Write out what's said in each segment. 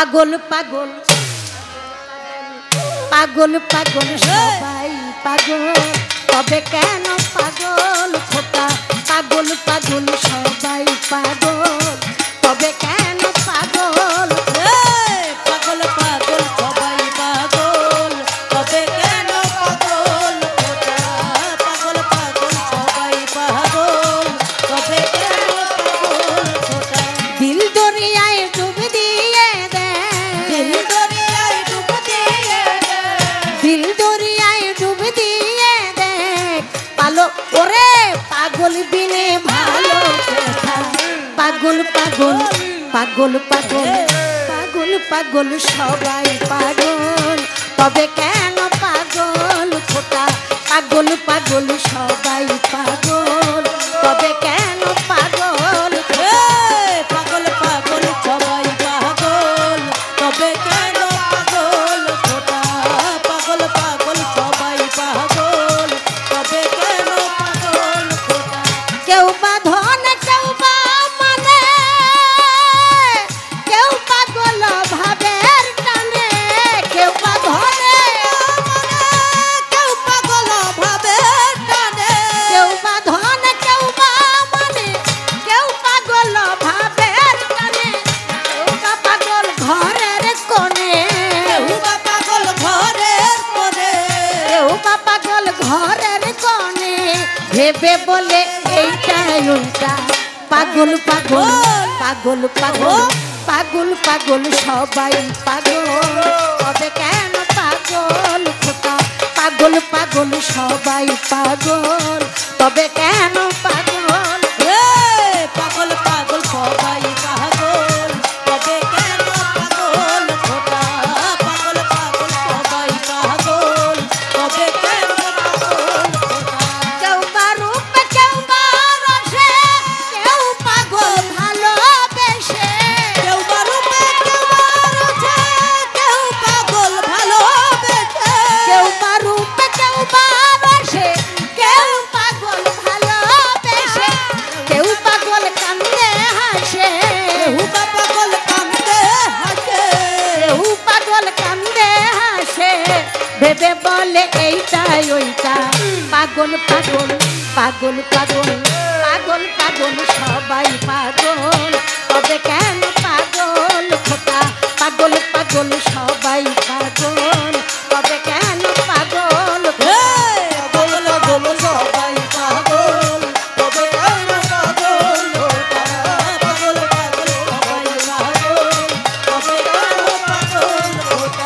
পাগল পাগল পাগল পাগল সবাই পাগল তবে কেন পাগল খোকা পাগল পাগল সবাই পাগল তবে কেন পাগল পাগল পাগল সবাই পাগল তবে কেন পাগল খোকা পাগল পাগল সবাই পাগল তবে কেন পাগল খোকা দিল দরিয়ায় ডুব দিয়ে দে দিল দরিয়ায় ডুব দিয়ে দে দিল দরিয়ায় ডুব দিয়ে দে পালো ওরে পাগল বিনে ভালো কথা পাগল পাগল পাগল পাগল পাগল পাগল সবাই পাগল তবে কেন পাগল খোকা পাগল পাগল সবাই পাগল তবে কেন পাগল পাগল পাগল সবাই পাগল তবে কেন পাগল খোকা পাগল পাগল সবাই পাগল তবে কেন পাগল খোকা কেউ বা ধন কেউ বা মানে কেউ পাগল ভাবের টানে কেউ বা ধনে কেউ পাগল ভাবে টানে কেউ বা ধন কেউ বা মানে কেউ পাগল ভাবের টানে কেউ বা পাগল ঘরের কোণে কেউ বা পাগল ঘরের কোণে কেউ বা পাগল ঘরের কোণে ভেবে বলে এইটাই উল্টা পাগল পাগল পাগল পাগল পাগল পাগল সবাই পাগল তবে কেন পাগল খোকা পাগল পাগল সবাই পাগল তবে কেন পাগল পাগল পাগল সবাই পাগল তবে কেন পাগল খোকা পাগল পাগল সবাই পাগল তবে কেন পাগল খোকা কেউ বা রূপে কেউ বা রসে কেউ পাগল ভালোবেসে কেউ বা রূপে কেউ বা রসে কেউ পাগল ভালোবেসে কেউ বা রূপে কেউ বা রসে কেউ পাগল ভালোবেসে কেউ পাগল কান্দে হাসে কেউ বা পাগল কাঁদতে হাসে কেউ পাগল কান্দে হাসে ভেবে বলে এইটাই ওইটা পাগল পাগল পাগল পাগল পাগল পাগল সবাই পাগল তবে কেন পাগল খোকা পাগল পাগল সবাই পাগল তবে কেন পাগল পাগল পাগল সবাই পাগল তবে কেন পাগল খোকা পাগল পাগল সবাই পাগল তবে কেন পাগল খোকা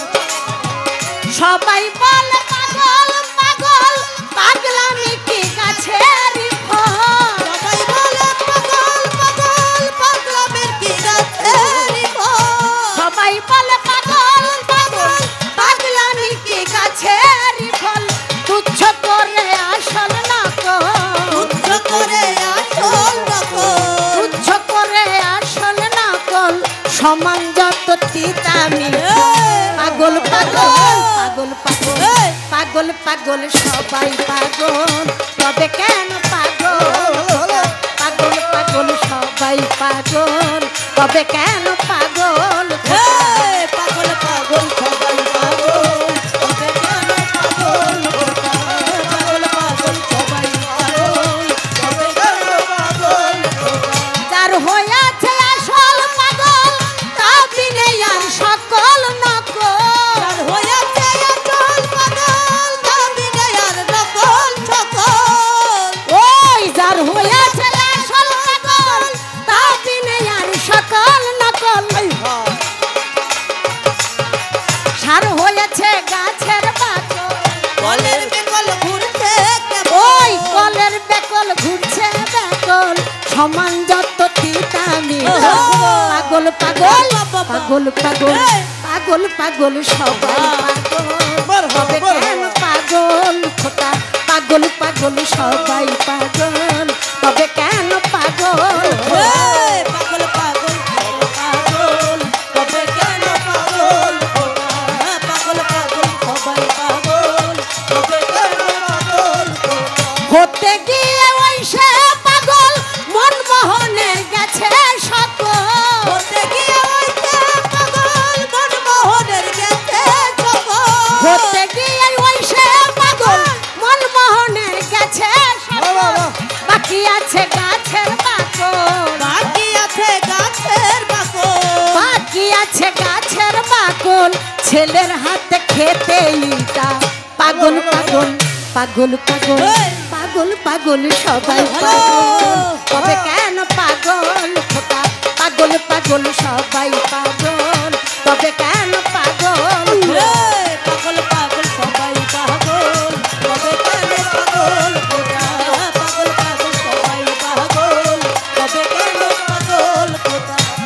সবাই বলে পাগল পাগল পাগলামি কি গাছের ফল সবাই বলে পাগল পাগল পাগলামের কি গাছের ফল সবাই বলে পাগল পাগল পাগলামি কি গাছের ফল তুচ্ছ করে আসল নকল তুচ্ছ করে আসল নকল তুচ্ছ করে আসল নকল সমান যত তিতামি পাগল পাগল পাগল পাগল পাগল পাগল সবাই পাগল তবে কেন পাগল পাগল পাগল সবাই পাগল তবে কেন পাগল পাগল পাগল সবাই পাগল তবে কেন পাগল খোকা পাগল পাগল সবাই পাগল তবে কেন পাগল খোকা যার হইয়াছে আসল পাগল তা বিনে আর সকল নকল আর হইয়াছে আসল পাগল তবে আর নকল সকল ওই যার হইয়াছে আসল পাগল তা বিনে আর সকল নকল সার হয়েছে গাছের পাচল কলের বেকল ঘুরছে ওই কলের বেকল ঘুরছে বেকল সমান যত তিতামি পাগল পাগল পাগল পাগল পাগল পাগল সবাই পাগল হবে কেন পাগল খোকা পাগল পাগল সবাই পাগল তবে কেন পাগল পাগল পাগল পাগল তবে কেন পাগল খোকা পাগল পাগল সবাই পাগল তবে কেন পাগল খোকা হতে গিয়ে ওই সে পাগল মন মোহনে গেছে সকল হতে গিয়ে ওই যে পাগল ছেলের হাতে খেতে ইটা পাগল পাগল পাগল পাগল পাগল পাগল সবাই পাগল তবে কেন পাগল খোকা পাগল পাগল সবাই পাগল তবে কেন পাগল